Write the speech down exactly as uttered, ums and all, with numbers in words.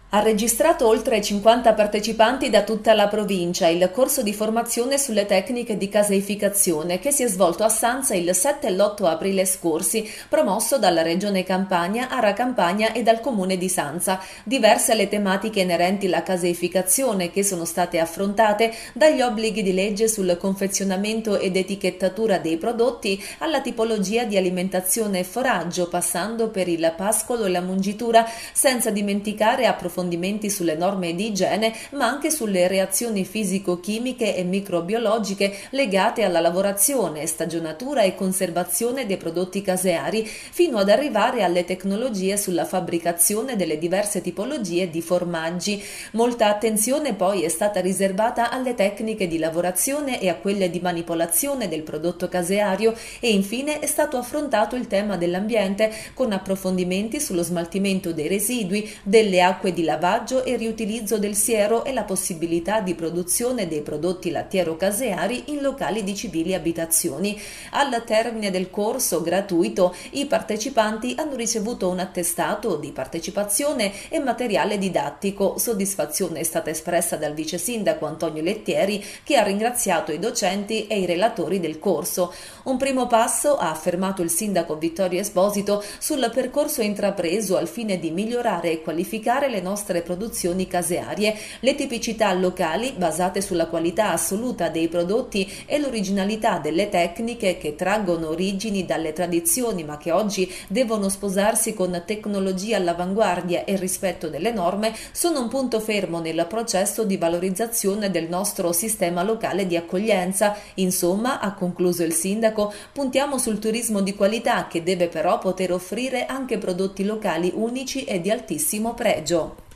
Ha registrato oltre cinquanta partecipanti da tutta la provincia il corso di formazione sulle tecniche di caseificazione che si è svolto a Sanza il sette e l'otto aprile scorsi, promosso dalla Regione Campania, Ara Campania e dal Comune di Sanza. Diverse le tematiche inerenti alla caseificazione che sono state affrontate, dagli obblighi di legge sul confezionamento ed etichettatura dei prodotti alla tipologia di alimentazione e foraggio, passando per il pascolo e la mungitura, senza dimenticare approfondimenti sulle norme di igiene, ma anche sulle reazioni fisico-chimiche e microbiologiche legate alla lavorazione, stagionatura e conservazione dei prodotti caseari, fino ad arrivare alle tecnologie sulla fabbricazione delle diverse tipologie di formaggi. Molta attenzione poi è stata riservata alle tecniche di lavorazione e a quelle di manipolazione del prodotto caseario, e infine è stato affrontato il tema dell'ambiente, con approfondimenti sullo smaltimento dei residui, delle acque di lavaggio e riutilizzo del siero e la possibilità di produzione dei prodotti lattiero-caseari in locali di civili abitazioni. Al termine del corso gratuito, i partecipanti hanno ricevuto un attestato di partecipazione e materiale didattico. Soddisfazione è stata espressa dal vice sindaco Antonio Lettieri, che ha ringraziato i docenti e i relatori del corso. Un primo passo, ha affermato il sindaco Vittorio Esposito, sul percorso intrapreso al fine di migliorare e qualificare le nostre produzioni casearie, le tipicità locali basate sulla qualità assoluta dei prodotti e l'originalità delle tecniche che traggono origini dalle tradizioni, ma che oggi devono sposarsi con tecnologia all'avanguardia e rispetto delle norme, sono un punto fermo nel processo di valorizzazione del nostro sistema locale di accoglienza. Insomma, ha concluso il sindaco, puntiamo sul turismo di qualità, che deve però poter offrire anche prodotti locali unici e di altissimo pregio.